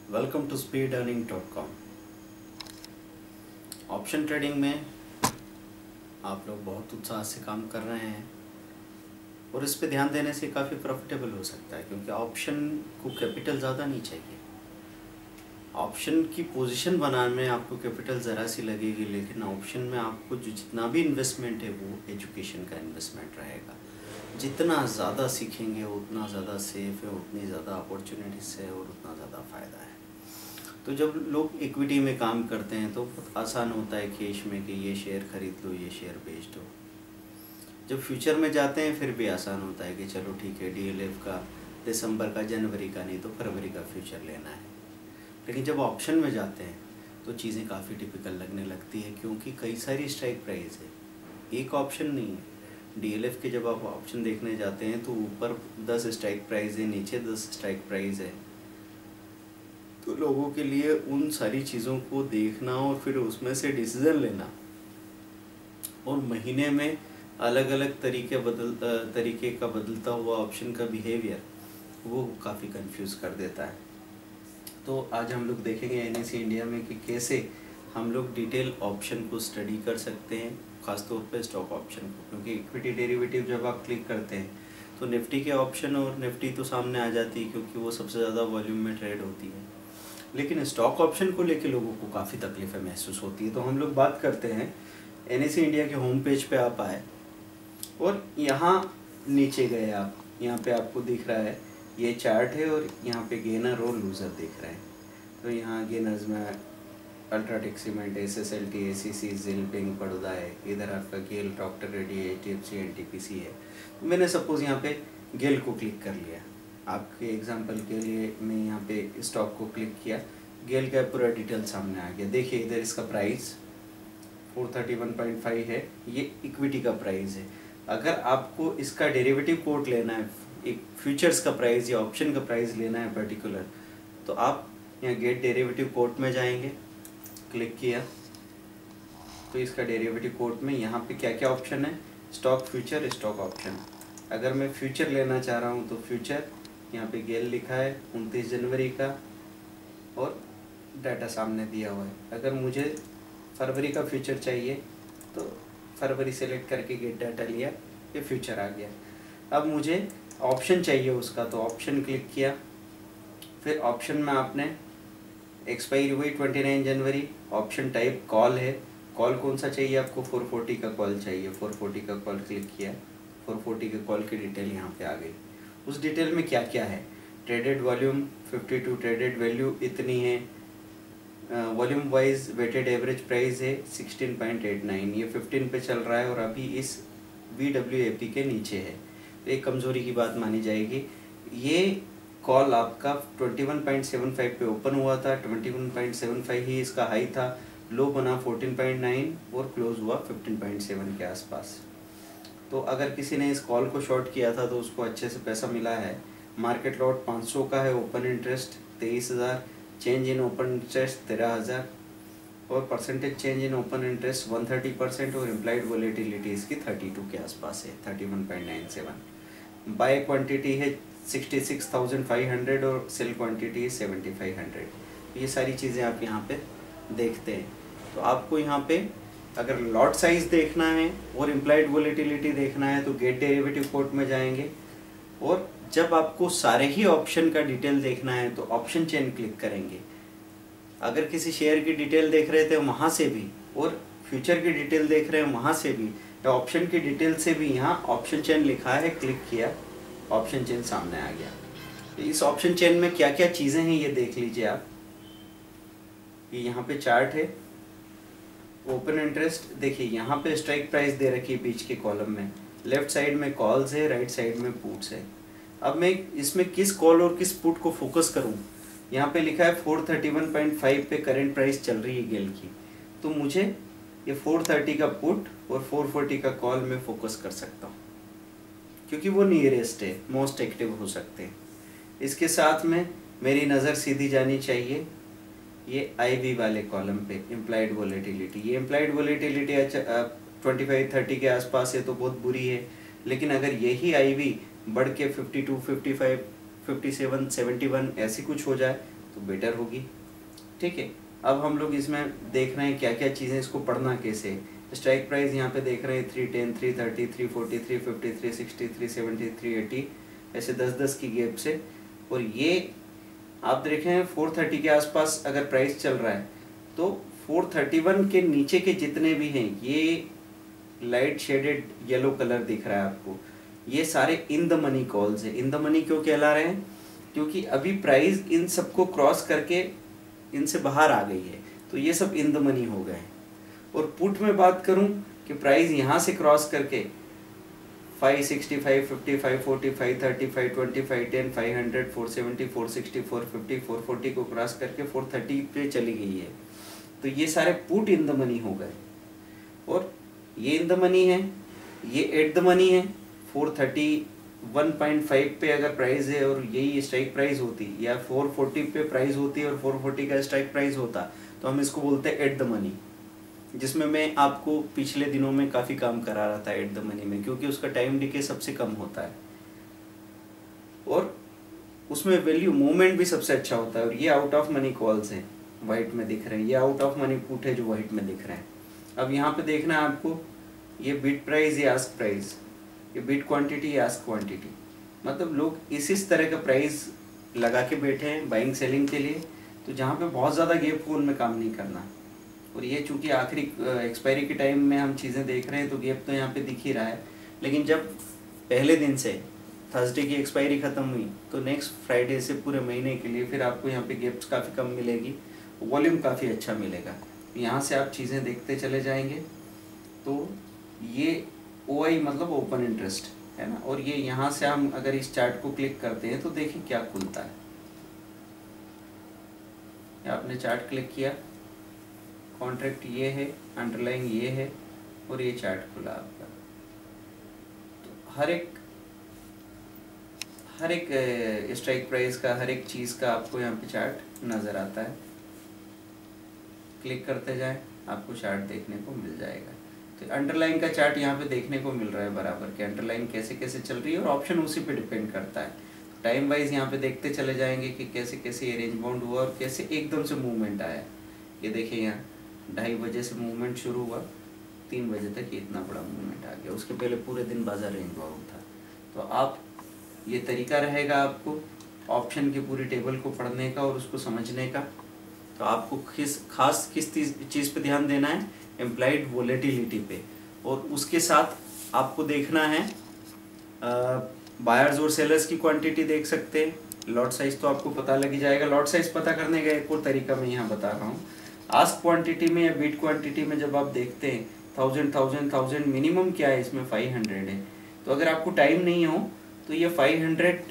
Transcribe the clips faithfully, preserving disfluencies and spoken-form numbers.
Welcome to speed earning dot com. Option trading में आप लोग बहुत उत्साह से काम कर रहे हैं और इस पे ध्यान देने से काफ़ी प्रॉफिटेबल हो सकता है, क्योंकि ऑप्शन को कैपिटल ज़्यादा नहीं चाहिए। ऑप्शन की पोजीशन बनाने में आपको कैपिटल ज़रा सी लगेगी, लेकिन ऑप्शन में आपको जो जितना भी इन्वेस्टमेंट है वो एजुकेशन का इन्वेस्टमेंट रहेगा। जितना ज़्यादा सीखेंगे उतना ज़्यादा सेफ है, उतनी ज़्यादा अपॉर्चुनिटीज़ है और उतना ज़्यादा फ़ायदा है। तो जब लोग इक्विटी में काम करते हैं तो बहुत आसान होता है कैश में कि ये शेयर खरीद लो, ये शेयर बेच दो। जब फ्यूचर में जाते हैं फिर भी आसान होता है कि चलो ठीक है, डीएलएफ का दिसंबर का, जनवरी का नहीं तो फरवरी का फ्यूचर लेना है। लेकिन जब ऑप्शन में जाते हैं तो चीज़ें काफ़ी टिपिकल लगने लगती है, क्योंकि कई सारी स्ट्राइक प्राइस है, एक ऑप्शन नहीं है। डीएलएफ के जब आप ऑप्शन देखने जाते हैं तो ऊपर दस स्ट्राइक प्राइस है, नीचे दस स्ट्राइक प्राइस है। तो लोगों के लिए उन सारी चीज़ों को देखना और फिर उसमें से डिसीज़न लेना और महीने में अलग अलग तरीके बदल तरीके का बदलता हुआ ऑप्शन का बिहेवियर वो काफ़ी कंफ्यूज कर देता है। तो आज हम लोग देखेंगे एनएससी इंडिया में कि कैसे हम लोग डिटेल ऑप्शन को स्टडी कर सकते हैं, खासतौर पे स्टॉक ऑप्शन को, क्योंकि इक्विटी डेरिवेटिव जब आप क्लिक करते हैं तो निफ्टी के ऑप्शन और निफ्टी तो सामने आ जाती है, क्योंकि वो सबसे ज़्यादा वॉल्यूम में ट्रेड होती है। लेकिन स्टॉक ऑप्शन को लेके लोगों को काफ़ी तकलीफ़ें महसूस होती है। तो हम लोग बात करते हैं, एनएससी इंडिया के होम पेज पे आप आए और यहाँ नीचे गए, आप यहाँ पे आपको दिख रहा है ये चार्ट है और यहाँ पे गेनर और लूज़र दिख रहे हैं। तो यहाँ गेनर्स में UltraTech Cement, S S L T, A C C, जिल, बैंक बड़ौदा है। इधर आपका GAIL, doctor Reddy, H D F C, N T P C है। तो मैंने सपोज़ यहाँ पे गेल को क्लिक कर लिया। आपके एग्जांपल के लिए मैं यहाँ पे स्टॉक को क्लिक किया, गेल का पूरा डिटेल सामने आ गया। देखिए इधर इसका price four thirty one point five है, ये इक्विटी का प्राइस है। अगर आपको इसका डेरिवेटिव कोट लेना है, एक फ्यूचर्स का प्राइस या ऑप्शन का प्राइस लेना है पर्टिकुलर, तो आप यहाँ गेट डेरिवेटिव कोट में जाएंगे, क्लिक किया तो इसका डेरिवेटिव कोट में यहाँ पे क्या क्या ऑप्शन है, स्टॉक फ्यूचर, स्टॉक ऑप्शन। अगर मैं फ्यूचर लेना चाह रहा हूँ तो फ्यूचर, यहाँ पे गेल लिखा है उनतीस जनवरी का और डाटा सामने दिया हुआ है। अगर मुझे फरवरी का फ्यूचर चाहिए तो फरवरी सेलेक्ट करके गेट डाटा लिया, ये फ्यूचर आ गया। अब मुझे ऑप्शन चाहिए उसका, तो ऑप्शन क्लिक किया, फिर ऑप्शन में आपने एक्सपायरी हुई उनतीस जनवरी, ऑप्शन टाइप कॉल है, कॉल कौन सा चाहिए आपको, फोर फोर्टी का कॉल चाहिए, फोर फोर्टी का कॉल क्लिक किया, फोर फोर्टी के कॉल की डिटेल यहाँ पे आ गई। उस डिटेल में क्या क्या है, traded volume fifty two, traded value इतनी है, volume wise weighted average price है सिक्सटीन पॉइंट एट नाइन, ये फिफ्टीन पे चल रहा है और अभी इस वी डब्ल्यू ए पी के नीचे है। तो एक कमज़ोरी की बात मानी जाएगी। ये कॉल आपका twenty one point seven five पे ओपन हुआ था, twenty one point seven five ही इसका हाई था, लो बना फोर्टीन पॉइंट नाइन और क्लोज हुआ फिफ्टीन पॉइंट सेवन के आसपास। तो अगर किसी ने इस कॉल को शॉर्ट किया था तो उसको अच्छे से पैसा मिला है। मार्केट लॉट पाँच सौ का है, ओपन इंटरेस्ट तेईस हज़ार, चेंज इन ओपन इंटरेस्ट तेरह हज़ार और percentage change in open interest one thirty percent और इम्प्लाइड वॉलेटिलिटी इसकी थर्टी टू के आसपास है, thirty one point nine seven. Buy quantity है sixty six thousand five hundred और सेल क्वांटिटी है सेवेंटी फाइव हंड्रेड। ये सारी चीज़ें आप यहाँ पे देखते हैं। तो आपको यहाँ पे अगर लॉट साइज देखना है और इम्प्लाइड वॉलेटिलिटी देखना है तो गेट डेरिवेटिव कोट में जाएंगे, और जब आपको सारे ही ऑप्शन का डिटेल देखना है तो ऑप्शन चेन क्लिक करेंगे। अगर किसी शेयर की डिटेल देख रहे थे वहाँ से भी, और फ्यूचर की डिटेल देख रहे हैं वहाँ से भी, या ऑप्शन की डिटेल से भी, यहाँ ऑप्शन चेन लिखा है, क्लिक किया, ऑप्शन चेन सामने आ गया। तो इस ऑप्शन चेन में क्या क्या चीज़ें हैं ये देख लीजिए आप। ये यहाँ पे चार्ट है, ओपन इंटरेस्ट देखिए, यहाँ पे स्ट्राइक प्राइस दे रखी है बीच के कॉलम में, लेफ्ट साइड में कॉल्स है, राइट साइड में पुट्स है। अब मैं इसमें किस कॉल और किस पुट को फोकस करूँ, यहाँ पे लिखा है four thirty one point five पे करंट प्राइस चल रही है गेल की, तो मुझे ये फोर थर्टी का पुट और फोर फोर्टी का कॉल में फोकस कर सकता हूँ, क्योंकि वो नियरेस्ट है, मोस्ट एक्टिव हो सकते हैं। इसके साथ में मेरी नज़र सीधी जानी चाहिए ये आई वी वाले कॉलम पे, इम्प्लाइड वॉलेटिलिटी। ये इम्प्लाइड वॉलेटिलिटी अच्छा ट्वेंटी फाइव थर्टी के आसपास है तो बहुत बुरी है, लेकिन अगर यही आई वी बढ़ के fifty two, fifty five, fifty seven, seventy one ऐसी कुछ हो जाए तो बेटर होगी। ठीक है, अब हम लोग इसमें देख रहे हैं क्या क्या चीज़ें, इसको पढ़ना कैसे। स्ट्राइक प्राइस यहाँ पे देख रहे हैं three ten, three thirty, three forty, three fifty, three sixty, three seventy, three eighty, ऐसे दस दस की गैप से। और ये आप देखें फोर थर्टी के आसपास अगर प्राइस चल रहा है तो फोर थर्टी वन के नीचे के जितने भी हैं, ये लाइट शेडेड येलो कलर दिख रहा है आपको, ये सारे इन द मनी कॉल्स है। इन द मनी क्यों कहला रहे हैं? क्योंकि अभी प्राइस इन सबको क्रॉस करके इनसे बाहर आ गई है, तो ये सब इन द मनी हो गए हैं। और पुट में बात करूं कि प्राइस यहाँ से क्रॉस करके five sixty, five fifty, five forty, five thirty, five twenty, five ten, five hundred, four seventy, four sixty, four fifty, four forty को क्रॉस करके फोर थर्टी पे चली गई है, तो ये सारे पुट इन द मनी हो गए। और ये इन द मनी है, ये एट द मनी है। Four thirty one point five पे अगर प्राइस है और यही स्ट्राइक प्राइस होती, या फोर फोर्टी पे प्राइस होती और फोर फोर्टी का स्ट्राइक प्राइस होता, तो हम इसको बोलते हैं एट द मनी, जिसमें मैं आपको पिछले दिनों में काफ़ी काम करा रहा था एट द मनी में, क्योंकि उसका टाइम डिके सबसे कम होता है और उसमें वैल्यू मूवमेंट भी सबसे अच्छा होता है। और ये आउट ऑफ मनी कॉल्स हैं, वाइट में दिख रहे हैं, ये आउट ऑफ मनी पुट है जो वाइट में दिख रहे हैं। अब यहाँ पे देखना है आपको, ये बिड प्राइस, ये आस्क प्राइस, ये बिड क्वांटिटी, ये आस्क क्वांटिटी, मतलब लोग इस इस तरह का प्राइस लगा के बैठे हैं बाइंग सेलिंग के लिए, तो जहाँ पे बहुत ज़्यादा गैप हो उनमें काम नहीं करना। और ये चूंकि आखिरी एक्सपायरी के टाइम में हम चीज़ें देख रहे हैं तो गैप तो यहाँ पे दिख ही रहा है, लेकिन जब पहले दिन से थर्सडे की एक्सपायरी ख़त्म हुई तो नेक्स्ट फ्राइडे से पूरे महीने के लिए फिर आपको यहाँ पे गैप्स काफ़ी कम मिलेगी, वॉल्यूम काफ़ी अच्छा मिलेगा। यहाँ से आप चीज़ें देखते चले जाएंगे। तो ये ओ आई मतलब ओपन इंटरेस्ट है ना, और ये यहाँ से हम अगर इस चार्ट को क्लिक करते हैं तो देखिए क्या खुलता है। आपने चार्ट क्लिक किया, कॉन्ट्रैक्ट ये है, अंडरलाइंग ये है और ये चार्ट खुला आपका। तो हर एक हर एक स्ट्राइक प्राइस का, हर एक चीज़ का आपको यहाँ पे चार्ट नज़र आता है। क्लिक करते जाएं, आपको चार्ट देखने को मिल जाएगा। तो अंडरलाइन का चार्ट यहाँ पे देखने को मिल रहा है बराबर के, अंडरलाइन कैसे कैसे चल रही है और ऑप्शन उसी पे डिपेंड करता है। टाइम वाइज यहाँ पे देखते चले जाएंगे कि कैसे कैसे ये रेंज बाउंड हुआ और कैसे एकदम से मूवमेंट आया। ये देखिए यहाँ ढाई बजे से मूवमेंट शुरू हुआ, तीन बजे तक इतना बड़ा मूवमेंट आ गया, उसके पहले पूरे दिन बाजार रेंज बाउंड था। तो आप ये तरीका रहेगा आपको ऑप्शन की पूरी टेबल को पढ़ने का और उसको समझने का। तो आपको किस खास किस चीज़ पे ध्यान देना है, एम्प्लॉयड वोलेटिलिटी पे, और उसके साथ आपको देखना है बायर्स और सेलर्स की क्वांटिटी देख सकते हैं। लॉट साइज तो आपको पता लग ही जाएगा। लॉट साइज पता करने का एक और तरीका मैं यहाँ बता रहा हूँ। आस्क क्वांटिटी में या बिड क्वांटिटी में जब आप देखते हैं थाउजेंड थाउजेंड थाउजेंड मिनिमम क्या है, इसमें फाइव हंड्रेड है। तो अगर आपको टाइम नहीं हो तो ये फाइव हंड्रेड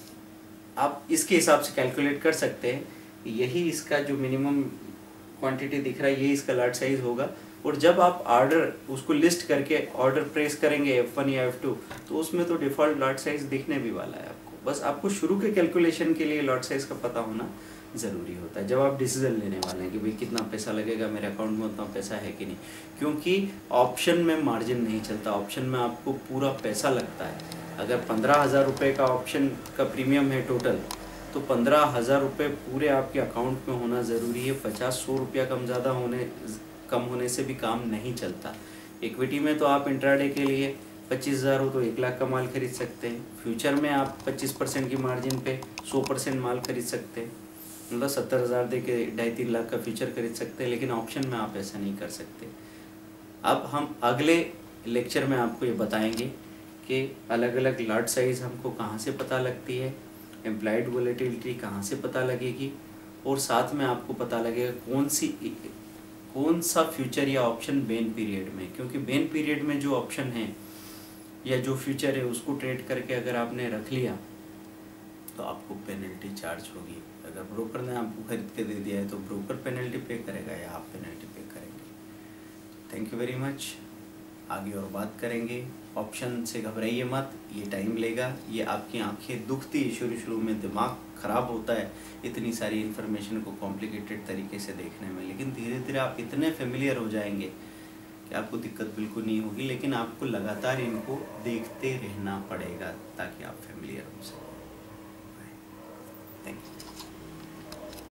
आप इसके हिसाब से कैलकुलेट कर सकते हैं, यही इसका जो मिनिमम क्वांटिटी दिख रहा है यही इसका लॉट साइज होगा। और जब आप ऑर्डर उसको लिस्ट करके ऑर्डर प्रेस करेंगे एफ वन या एफ टू, तो उसमें तो डिफ़ॉल्ट लॉट साइज दिखने भी वाला है आपको। बस आपको शुरू के कैलकुलेशन के लिए लॉट साइज का पता होना ज़रूरी होता है, जब आप डिसीजन लेने वाले हैं कि भाई कितना पैसा लगेगा, मेरे अकाउंट में उतना पैसा है कि नहीं। क्योंकि ऑप्शन में मार्जिन नहीं चलता, ऑप्शन में आपको पूरा पैसा लगता है। अगर पंद्रह हज़ार रुपये का ऑप्शन का प्रीमियम है टोटल, तो पंद्रह हज़ार रुपये पूरे आपके अकाउंट में होना ज़रूरी है। पचास सौ रुपया कम ज़्यादा होने कम होने से भी काम नहीं चलता। इक्विटी में तो आप इंट्राडे के लिए पच्चीस हज़ार हो तो एक लाख का माल खरीद सकते हैं। फ्यूचर में आप पच्चीस परसेंट की मार्जिन पे सौ परसेंट माल खरीद सकते हैं, मतलब सत्तर हज़ार दे के ढाई तीन लाख का फ्यूचर खरीद सकते हैं। लेकिन ऑप्शन में आप ऐसा नहीं कर सकते। अब हम अगले लेक्चर में आपको ये बताएंगे कि अलग अलग लॉट साइज़ हमको कहाँ से पता लगती है, एम्प्लॉयड वोलेटिलिटी कहाँ से पता लगेगी, और साथ में आपको पता लगेगा कौन सी कौन सा फ्यूचर या ऑप्शन बेन पीरियड में। क्योंकि बेन पीरियड में जो ऑप्शन है या जो फ्यूचर है उसको ट्रेड करके अगर आपने रख लिया तो आपको पेनल्टी चार्ज होगी। अगर ब्रोकर ने आपको खरीद के दे दिया है तो ब्रोकर पेनल्टी पे करेगा या आप पेनल्टी पे करेंगे। Thank you very much. आगे और बात करेंगे। ऑप्शन से घबराइए मत, ये टाइम लेगा, ये आपकी आंखें दुखती है शुरू शुरू में, दिमाग ख़राब होता है इतनी सारी इन्फॉर्मेशन को कॉम्प्लिकेटेड तरीके से देखने में, लेकिन धीरे धीरे आप इतने फेमिलियर हो जाएंगे कि आपको दिक्कत बिल्कुल नहीं होगी। लेकिन आपको लगातार इनको देखते रहना पड़ेगा ताकि आप फेमिलियर हो सकें। Thank you.